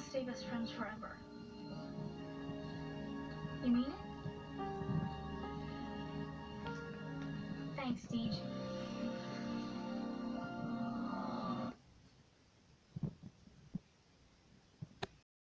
stay best friends forever. You mean it? Thanks, Deej.